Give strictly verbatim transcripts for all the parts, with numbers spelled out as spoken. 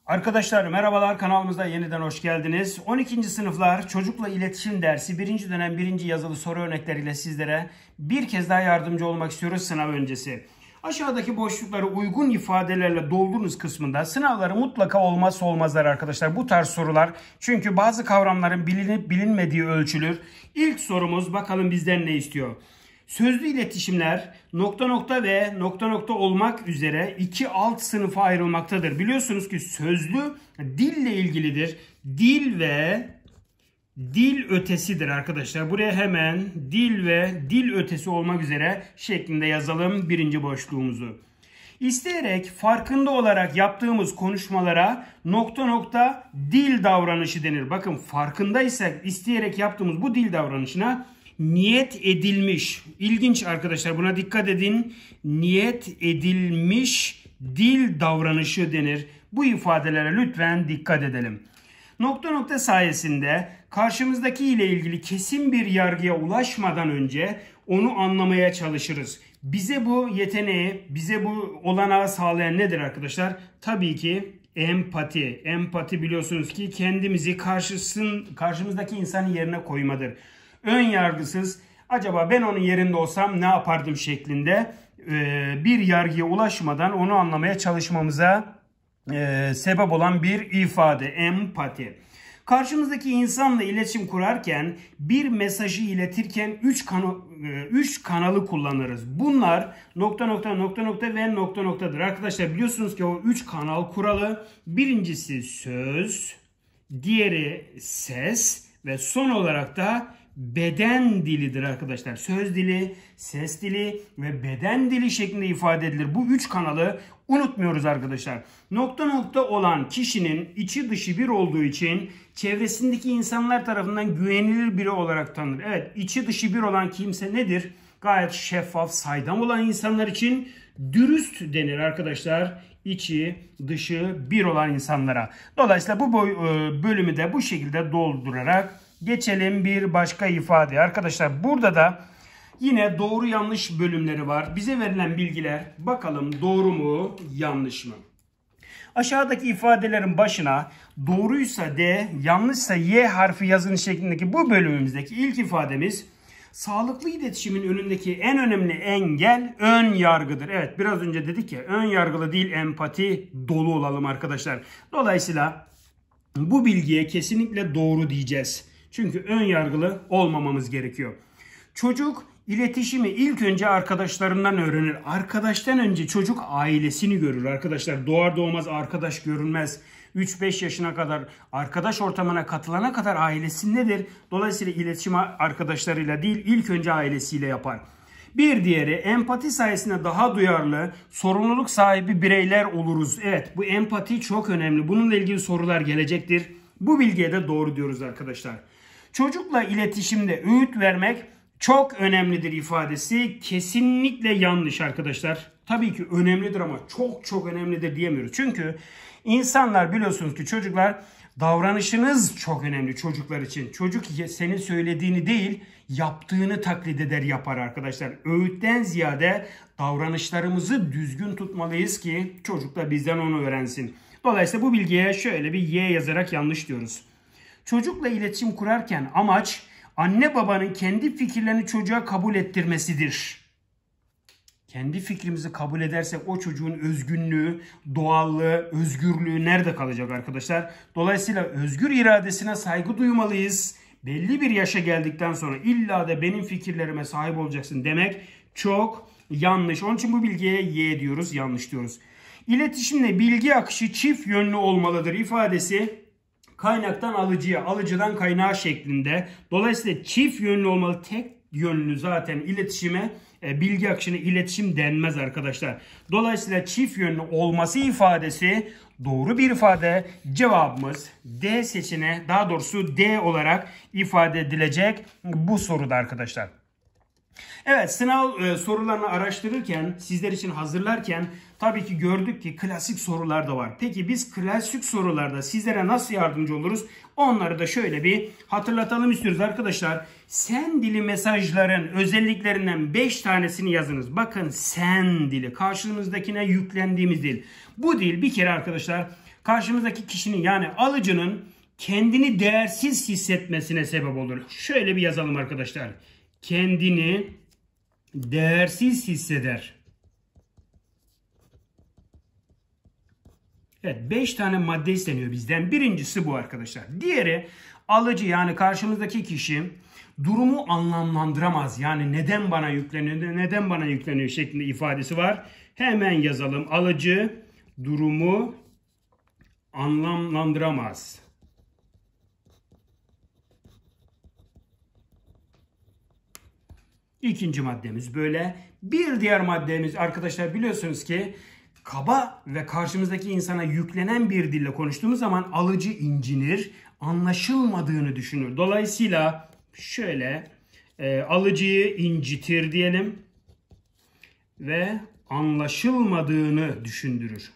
Arkadaşlar merhabalar, kanalımıza yeniden hoş geldiniz. on ikinci sınıflar çocukla iletişim dersi birinci dönem birinci yazılı soru örnekleriyle sizlere bir kez daha yardımcı olmak istiyoruz sınav öncesi. Aşağıdaki boşlukları uygun ifadelerle doldurunuz kısmında sınavları mutlaka olmazsa olmazlar arkadaşlar bu tarz sorular. Çünkü bazı kavramların bilinip bilinmediği ölçülür. İlk sorumuz, bakalım bizden ne istiyor? Sözlü iletişimler nokta nokta ve nokta nokta olmak üzere iki alt sınıfa ayrılmaktadır. Biliyorsunuz ki sözlü dille ilgilidir. Dil ve dil ötesidir arkadaşlar. Buraya hemen dil ve dil ötesi olmak üzere şeklinde yazalım birinci boşluğumuzu. İsteyerek, farkında olarak yaptığımız konuşmalara nokta nokta dil davranışı denir. Bakın, farkındaysak isteyerek yaptığımız bu dil davranışına niyet edilmiş. İlginç arkadaşlar, buna dikkat edin. Niyet edilmiş dil davranışı denir. Bu ifadelere lütfen dikkat edelim. Nokta nokta sayesinde karşımızdaki ile ilgili kesin bir yargıya ulaşmadan önce onu anlamaya çalışırız. Bize bu yeteneği, bize bu olanağı sağlayan nedir arkadaşlar? Tabii ki empati. Empati biliyorsunuz ki kendimizi karşısın, karşımızdaki insanın yerine koymadır. Ön yargısız, acaba ben onun yerinde olsam ne yapardım şeklinde bir yargıya ulaşmadan onu anlamaya çalışmamıza sebep olan bir ifade, empati. Karşımızdaki insanla iletişim kurarken, bir mesajı iletirken üç kanal, üç kanalı kullanırız. Bunlar nokta nokta nokta nokta ve nokta noktadır. Arkadaşlar biliyorsunuz ki o üç kanal kuralı, birincisi söz, diğeri ses ve son olarak da beden dilidir arkadaşlar. Söz dili, ses dili ve beden dili şeklinde ifade edilir. Bu üç kanalı unutmuyoruz arkadaşlar. Nokta nokta olan kişinin içi dışı bir olduğu için çevresindeki insanlar tarafından güvenilir biri olarak tanınır. Evet, içi dışı bir olan kimse nedir? Gayet şeffaf, saydam olan insanlar için dürüst denir arkadaşlar. İçi dışı bir olan insanlara. Dolayısıyla bu bölümü de bu şekilde doldurarak geçelim bir başka ifade. Arkadaşlar burada da yine doğru yanlış bölümleri var. Bize verilen bilgiler, bakalım doğru mu yanlış mı? Aşağıdaki ifadelerin başına doğruysa D, yanlışsa Y harfi yazın şeklindeki bu bölümümüzdeki ilk ifademiz, sağlıklı iletişimin önündeki en önemli engel ön yargıdır. Evet, biraz önce dedik ya, ön yargılı değil empati dolu olalım arkadaşlar. Dolayısıyla bu bilgiye kesinlikle doğru diyeceğiz. Çünkü ön yargılı olmamamız gerekiyor. Çocuk iletişimi ilk önce arkadaşlarından öğrenir. Arkadaştan önce çocuk ailesini görür arkadaşlar. Doğar doğmaz arkadaş görünmez. üç beş yaşına kadar arkadaş ortamına katılana kadar ailesindedir. Dolayısıyla iletişim arkadaşlarıyla değil, ilk önce ailesiyle yapar. Bir diğeri, empati sayesinde daha duyarlı, sorumluluk sahibi bireyler oluruz. Evet, bu empati çok önemli. Bununla ilgili sorular gelecektir. Bu bilgiye de doğru diyoruz arkadaşlar. Çocukla iletişimde öğüt vermek çok önemlidir ifadesi kesinlikle yanlış arkadaşlar. Tabii ki önemlidir ama çok çok önemlidir diyemiyoruz. Çünkü insanlar, biliyorsunuz ki çocuklar, davranışınız çok önemli çocuklar için. Çocuk senin söylediğini değil, yaptığını taklit eder, yapar arkadaşlar. Öğütten ziyade davranışlarımızı düzgün tutmalıyız ki çocuk da bizden onu öğrensin. Dolayısıyla bu bilgiye şöyle bir Y yazarak yanlış diyoruz. Çocukla iletişim kurarken amaç anne babanın kendi fikirlerini çocuğa kabul ettirmesidir. Kendi fikrimizi kabul edersek o çocuğun özgünlüğü, doğallığı, özgürlüğü nerede kalacak arkadaşlar? Dolayısıyla özgür iradesine saygı duymalıyız. Belli bir yaşa geldikten sonra illa da benim fikirlerime sahip olacaksın demek çok yanlış. Onun için bu bilgiye Y diyoruz, yanlış diyoruz. İletişimle bilgi akışı çift yönlü olmalıdır ifadesi kaynaktan alıcıya, alıcıdan kaynağa şeklinde. Dolayısıyla çift yönlü olmalı. Tek yönlü zaten iletişime, e, bilgi akışına iletişim denmez arkadaşlar. Dolayısıyla çift yönlü olması ifadesi doğru bir ifade. Cevabımız D seçeneği, daha doğrusu D olarak ifade edilecek bu soruda arkadaşlar. Evet, sınav e, sorularını araştırırken, sizler için hazırlarken tabii ki gördük ki klasik sorular da var. Peki biz klasik sorularda sizlere nasıl yardımcı oluruz? Onları da şöyle bir hatırlatalım istiyoruz arkadaşlar. Sen dili mesajların özelliklerinden beş tanesini yazınız. Bakın sen dili, karşımızdakine yüklendiğimiz dil. Bu dil bir kere arkadaşlar karşımızdaki kişinin yani alıcının kendini değersiz hissetmesine sebep olur. Şöyle bir yazalım arkadaşlar. Kendini değersiz hisseder. Evet, beş tane madde isteniyor bizden. Birincisi bu arkadaşlar. Diğeri alıcı yani karşımızdaki kişi durumu anlamlandıramaz. Yani neden bana yükleniyor, neden bana yükleniyor şeklinde ifadesi var. Hemen yazalım. Alıcı durumu anlamlandıramaz. İkinci maddemiz böyle. Bir diğer maddemiz arkadaşlar biliyorsunuz ki kaba ve karşımızdaki insana yüklenen bir dille konuştuğumuz zaman alıcı incinir, anlaşılmadığını düşünür. Dolayısıyla şöyle e, alıcıyı incitir diyelim ve anlaşılmadığını düşündürür.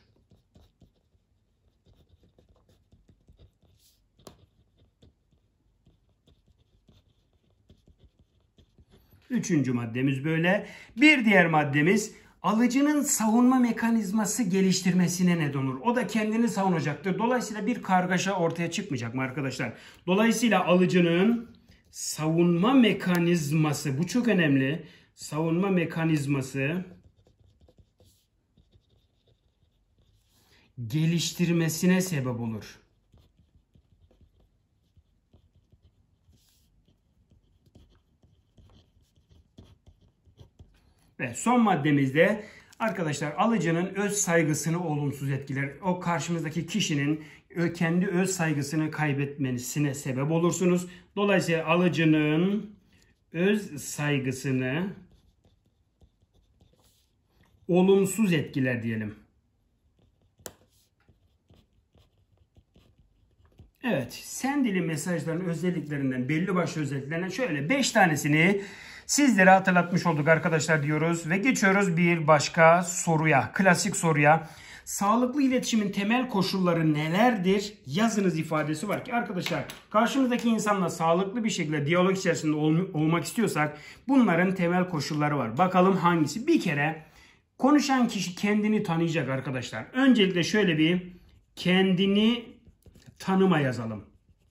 Üçüncü maddemiz böyle. Bir diğer maddemiz alıcının savunma mekanizması geliştirmesine neden olur. O da kendini savunacaktır. Dolayısıyla bir kargaşa ortaya çıkmayacak mı arkadaşlar? Dolayısıyla alıcının savunma mekanizması, bu çok önemli. Savunma mekanizması geliştirmesine sebep olur. Ve son maddemizde arkadaşlar alıcının öz saygısını olumsuz etkiler. O karşımızdaki kişinin kendi öz saygısını kaybetmesine sebep olursunuz. Dolayısıyla alıcının öz saygısını olumsuz etkiler diyelim. Evet, sen dili mesajların özelliklerinden, belli başlı özelliklerinden şöyle beş tanesini sizlere hatırlatmış olduk arkadaşlar diyoruz ve geçiyoruz bir başka soruya, klasik soruya. Sağlıklı iletişimin temel koşulları nelerdir? Yazınız ifadesi var ki arkadaşlar karşımızdaki insanla sağlıklı bir şekilde diyalog içerisinde ol olmak istiyorsak bunların temel koşulları var. Bakalım hangisi? Bir kere konuşan kişi kendini tanıyacak arkadaşlar. Öncelikle şöyle bir kendini tanıma yazalım.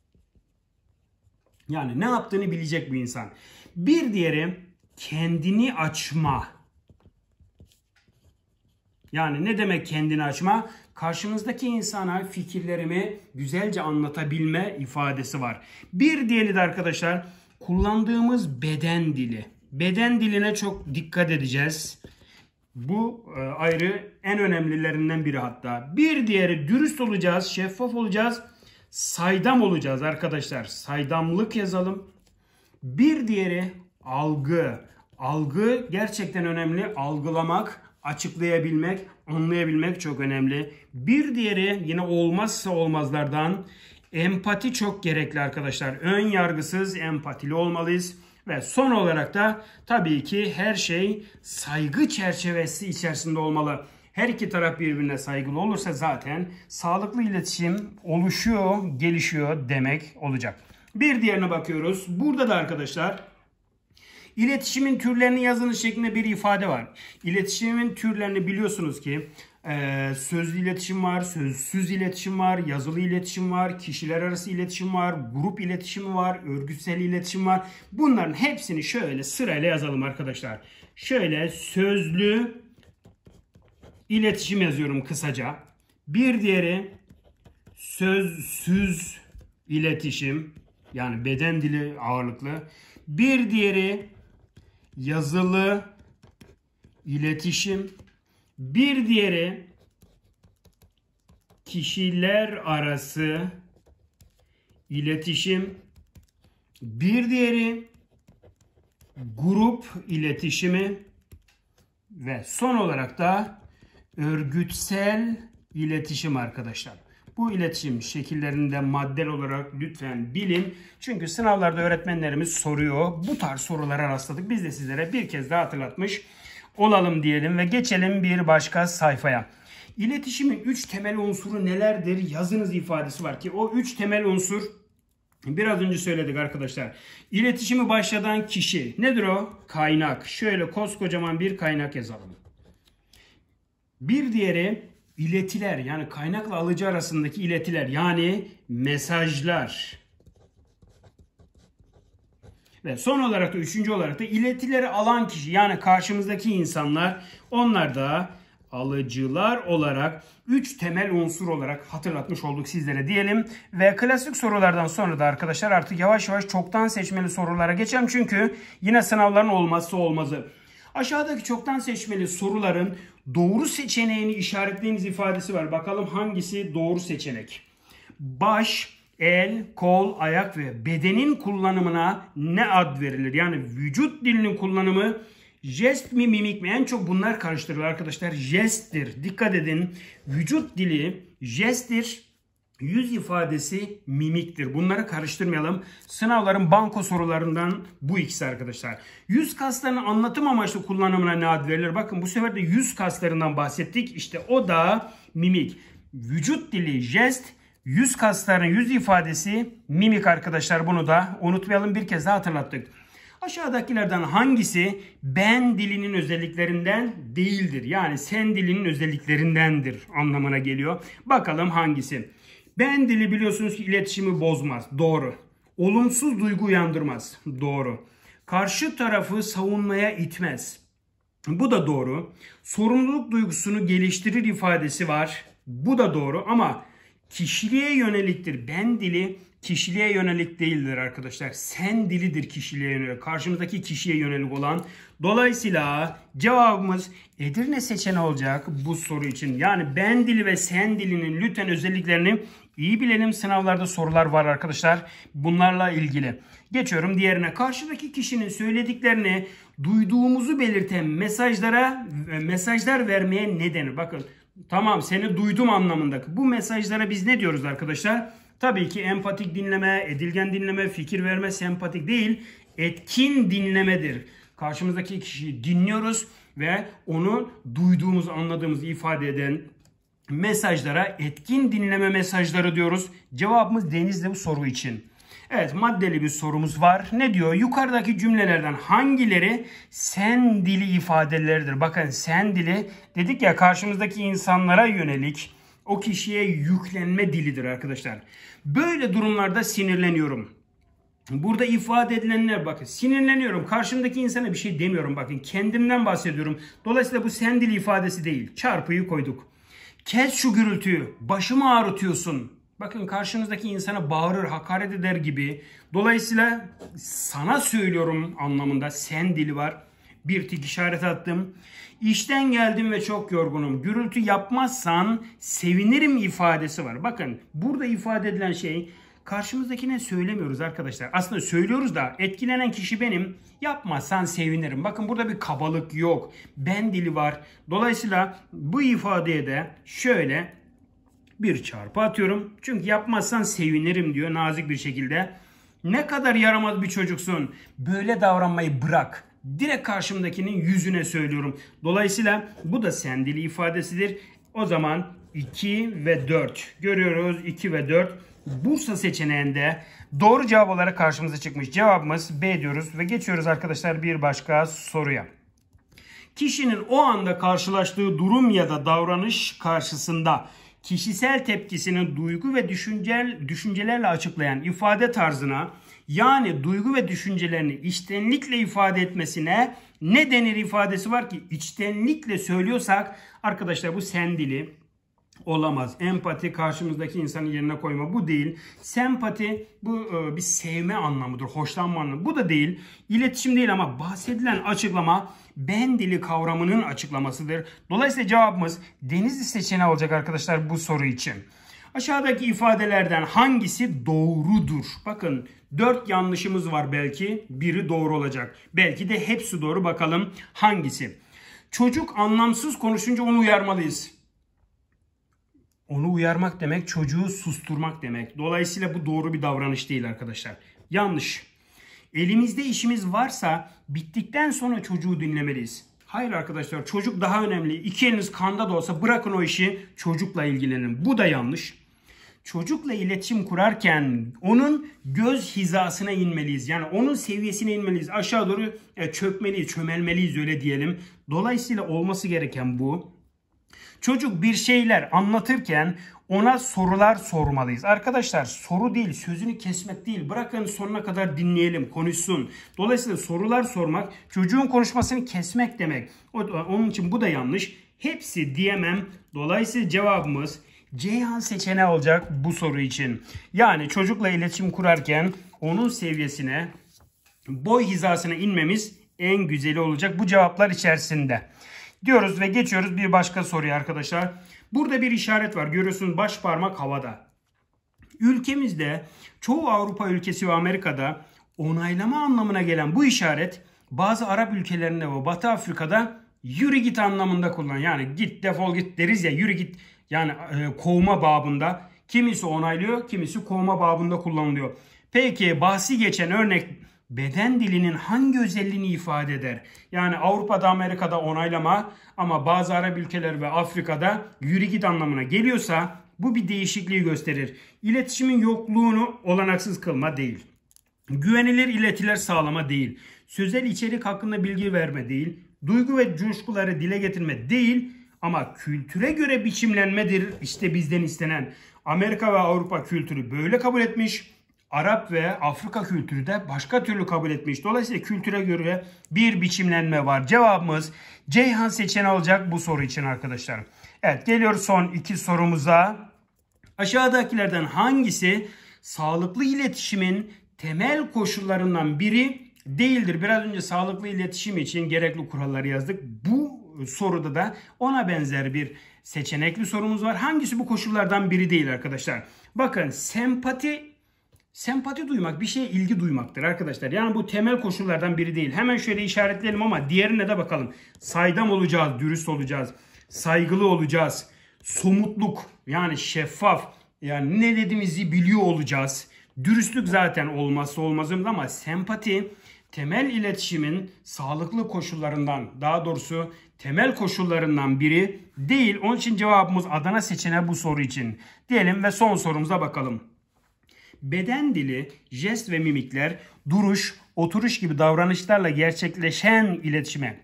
Yani ne yaptığını bilecek bu insan. Bir diğeri kendini açma. Yani ne demek kendini açma? Karşımızdaki insana fikirlerimi güzelce anlatabilme ifadesi var. Bir diğeri de arkadaşlar kullandığımız beden dili. Beden diline çok dikkat edeceğiz. Bu e, ayrı en önemlilerinden biri hatta. Bir diğeri dürüst olacağız, şeffaf olacağız, saydam olacağız arkadaşlar. Saydamlık yazalım. Bir diğeri algı. Algı gerçekten önemli. Algılamak, açıklayabilmek, anlayabilmek çok önemli. Bir diğeri yine olmazsa olmazlardan empati çok gerekli arkadaşlar. Ön yargısız empatili olmalıyız. Ve son olarak da tabii ki her şey saygı çerçevesi içerisinde olmalı. Her iki taraf birbirine saygılı olursa zaten sağlıklı iletişim oluşuyor, gelişiyor demek olacak. Bir diğerine bakıyoruz. Burada da arkadaşlar iletişimin türlerini yazınız şeklinde bir ifade var. İletişimin türlerini biliyorsunuz ki e, sözlü iletişim var, sözsüz iletişim var, yazılı iletişim var, kişiler arası iletişim var, grup iletişimi var, örgütsel iletişim var. Bunların hepsini şöyle sırayla yazalım arkadaşlar. Şöyle sözlü iletişim yazıyorum kısaca. Bir diğeri sözsüz iletişim. Yani beden dili ağırlıklı. Bir diğeri yazılı iletişim. Bir diğeri kişiler arası iletişim. Bir diğeri grup iletişimi. Ve son olarak da örgütsel iletişim arkadaşlar. Bu iletişim şekillerinde maddel olarak lütfen bilin. Çünkü sınavlarda öğretmenlerimiz soruyor. Bu tarz sorulara rastladık. Biz de sizlere bir kez daha hatırlatmış olalım diyelim ve geçelim bir başka sayfaya. İletişimin üç temel unsuru nelerdir? Yazınız ifadesi var ki o üç temel unsur biraz önce söyledik arkadaşlar. İletişimi başlatan kişi nedir o? Kaynak. Şöyle koskocaman bir kaynak yazalım. Bir diğeri iletiler, yani kaynakla alıcı arasındaki iletiler, yani mesajlar. Ve son olarak da üçüncü olarak da iletileri alan kişi, yani karşımızdaki insanlar, onlar da alıcılar olarak üç temel unsur olarak hatırlatmış olduk sizlere diyelim. Ve klasik sorulardan sonra da arkadaşlar artık yavaş yavaş çoktan seçmeli sorulara geçelim. Çünkü yine sınavların olmazsa olmazı. Aşağıdaki çoktan seçmeli soruların doğru seçeneğini işaretleyiniz ifadesi var. Bakalım hangisi doğru seçenek? Baş, el, kol, ayak ve bedenin kullanımına ne ad verilir? Yani vücut dilinin kullanımı jest mi, mimik mi? En çok bunlar karıştırılır arkadaşlar. Jesttir. Dikkat edin. Vücut dili jesttir. Yüz ifadesi mimiktir. Bunları karıştırmayalım. Sınavların banko sorularından bu ikisi arkadaşlar. Yüz kaslarının anlatım amaçlı kullanımına ne ad verilir? Bakın bu sefer de yüz kaslarından bahsettik. İşte o da mimik. Vücut dili jest, yüz kaslarının yüz ifadesi mimik arkadaşlar. Bunu da unutmayalım, bir kez daha hatırlattık. Aşağıdakilerden hangisi ben dilinin özelliklerinden değildir? Yani sen dilinin özelliklerindendir anlamına geliyor. Bakalım hangisi? Ben dili biliyorsunuz ki iletişimi bozmaz. Doğru. Olumsuz duygu uyandırmaz. Doğru. Karşı tarafı savunmaya itmez. Bu da doğru. Sorumluluk duygusunu geliştirir ifadesi var. Bu da doğru ama kişiliğe yöneliktir. Ben dili kişiliğe yönelik değildir arkadaşlar. Sen dilidir kişiliğe yönelik. Karşımızdaki kişiye yönelik olan. Dolayısıyla cevabımız Edirne seçeneği olacak bu soru için. Yani ben dili ve sen dilinin lütfen özelliklerini iyi bilelim. Sınavlarda sorular var arkadaşlar bunlarla ilgili. Geçiyorum diğerine. Karşıdaki kişinin söylediklerini duyduğumuzu belirten mesajlara mesajlar vermeye ne denir? Bakın, tamam, seni duydum anlamındaki bu mesajlara biz ne diyoruz arkadaşlar? Tabii ki empatik dinleme, edilgen dinleme, fikir verme, sempatik değil, etkin dinlemedir. Karşımızdaki kişiyi dinliyoruz ve onu duyduğumuz, anladığımız ifade eden mesajlara etkin dinleme mesajları diyoruz. Cevabımız Denizli bu soru için. Evet, maddeli bir sorumuz var. Ne diyor? Yukarıdaki cümlelerden hangileri sen dili ifadeleridir? Bakın, sen dili dedik ya, karşımızdaki insanlara yönelik o kişiye yüklenme dilidir arkadaşlar. Böyle durumlarda sinirleniyorum. Burada ifade edilenler, bakın, sinirleniyorum. Karşımdaki insana bir şey demiyorum. Bakın, kendimden bahsediyorum. Dolayısıyla bu sen dili ifadesi değil. Çarpıyı koyduk. Kes şu gürültüyü. Başımı ağrıtıyorsun. Bakın, karşınızdaki insana bağırır, hakaret eder gibi. Dolayısıyla sana söylüyorum anlamında sen dili var. Bir tik işaret attım. İşten geldim ve çok yorgunum. Gürültü yapmazsan sevinirim ifadesi var. Bakın, burada ifade edilen şey karşımızdakine söylemiyoruz arkadaşlar. Aslında söylüyoruz da etkilenen kişi benim. Yapmazsan sevinirim. Bakın, burada bir kabalık yok. Ben dili var. Dolayısıyla bu ifadeye de şöyle bir çarpı atıyorum. Çünkü yapmazsan sevinirim diyor nazik bir şekilde. Ne kadar yaramaz bir çocuksun. Böyle davranmayı bırak. Direkt karşımdakinin yüzüne söylüyorum. Dolayısıyla bu da sen dili ifadesidir. O zaman iki ve dört görüyoruz. iki ve dört Bursa seçeneğinde doğru cevap olarak karşımıza çıkmış. Cevabımız B diyoruz ve geçiyoruz arkadaşlar bir başka soruya. Kişinin o anda karşılaştığı durum ya da davranış karşısında kişisel tepkisini duygu ve düşüncel, düşüncelerle açıklayan ifade tarzına, yani duygu ve düşüncelerini içtenlikle ifade etmesine ne denir ifadesi var ki içtenlikle söylüyorsak arkadaşlar bu sen dili olamaz. Empati karşımızdaki insanın yerine koyma, bu değil. Sempati bu e, bir sevme anlamıdır, hoşlanma anlamı. Bu da değil. İletişim değil ama bahsedilen açıklama ben dili kavramının açıklamasıdır. Dolayısıyla cevabımız Denizli seçeneği olacak arkadaşlar bu soru için. Aşağıdaki ifadelerden hangisi doğrudur? Bakın, dört yanlışımız var belki. Biri doğru olacak. Belki de hepsi doğru. Bakalım hangisi? Çocuk anlamsız konuşunca onu uyarmalıyız. Onu uyarmak demek çocuğu susturmak demek. Dolayısıyla bu doğru bir davranış değil arkadaşlar. Yanlış. Elimizde işimiz varsa bittikten sonra çocuğu dinlemeliyiz. Hayır arkadaşlar, çocuk daha önemli. İki eliniz kanda da olsa bırakın o işi, çocukla ilgilenin. Bu da yanlış. Çocukla iletişim kurarken onun göz hizasına inmeliyiz. Yani onun seviyesine inmeliyiz. Aşağı doğru çökmeliyiz, çömelmeliyiz öyle diyelim. Dolayısıyla olması gereken bu. Çocuk bir şeyler anlatırken ona sorular sormalıyız. Arkadaşlar soru değil, sözünü kesmek değil. Bırakın sonuna kadar dinleyelim, konuşsun. Dolayısıyla sorular sormak, çocuğun konuşmasını kesmek demek. Onun için bu da yanlış. Hepsi diyemem. Dolayısıyla cevabımız Ceyhan seçeneği olacak bu soru için. Yani çocukla iletişim kurarken onun seviyesine, boy hizasına inmemiz en güzeli olacak bu cevaplar içerisinde. Diyoruz ve geçiyoruz bir başka soruya arkadaşlar. Burada bir işaret var. Görüyorsunuz, baş parmak havada. Ülkemizde çoğu Avrupa ülkesi ve Amerika'da onaylama anlamına gelen bu işaret bazı Arap ülkelerinde ve Batı Afrika'da yürü git anlamında kullanılır. Yani git, defol git deriz ya, yürü git. Yani e, kovma babında, kimisi onaylıyor, kimisi kovma babında kullanılıyor. Peki bahsi geçen örnek beden dilinin hangi özelliğini ifade eder? Yani Avrupa'da, Amerika'da onaylama ama bazı Arap ülkeler ve Afrika'da yürü git anlamına geliyorsa bu bir değişikliği gösterir. İletişimin yokluğunu olanaksız kılma değil. Güvenilir iletiler sağlama değil. Sözel içerik hakkında bilgi verme değil. Duygu ve coşkuları dile getirme değil. Ama kültüre göre biçimlenmedir işte bizden istenen. Amerika ve Avrupa kültürü böyle kabul etmiş. Arap ve Afrika kültürü de başka türlü kabul etmiş. Dolayısıyla kültüre göre bir biçimlenme var. Cevabımız Ceyhan seçeneği olacak bu soru için arkadaşlar. Evet, geliyoruz son iki sorumuza. Aşağıdakilerden hangisi sağlıklı iletişimin temel koşullarından biri değildir? Biraz önce sağlıklı iletişim için gerekli kuralları yazdık. Bu soruda da ona benzer bir seçenekli sorumuz var. Hangisi bu koşullardan biri değil arkadaşlar? Bakın, sempati sempati duymak bir şeye ilgi duymaktır arkadaşlar. Yani bu temel koşullardan biri değil. Hemen şöyle işaretleyelim ama diğerine de bakalım. Saydam olacağız, dürüst olacağız, saygılı olacağız, somutluk yani şeffaf, yani ne dediğimizi biliyor olacağız. Dürüstlük zaten olmazsa olmazımız ama sempati temel iletişimin sağlıklı koşullarından, daha doğrusu temel koşullarından biri değil. Onun için cevabımız Adana seçeneği bu soru için. Diyelim ve son sorumuza bakalım. Beden dili, jest ve mimikler, duruş, oturuş gibi davranışlarla gerçekleşen iletişime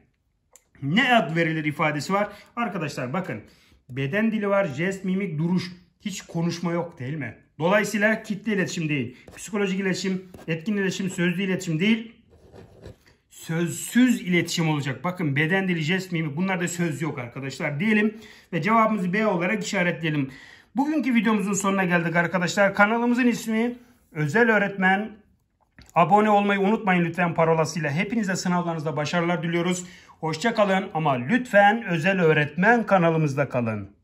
ne ad verilir ifadesi var? Arkadaşlar bakın, beden dili var, jest, mimik, duruş. Hiç konuşma yok değil mi? Dolayısıyla kitle iletişim değil. Psikolojik iletişim, etkin iletişim, sözlü iletişim değil. Sözsüz iletişim olacak. Bakın, beden dili, jest, mimik, bunlarda söz yok arkadaşlar diyelim. Ve cevabımızı B olarak işaretleyelim. Bugünkü videomuzun sonuna geldik arkadaşlar. Kanalımızın ismi Özel Öğretmen. Abone olmayı unutmayın lütfen parolasıyla. Hepinize sınavlarınızda başarılar diliyoruz. Hoşça kalın ama lütfen Özel Öğretmen kanalımızda kalın.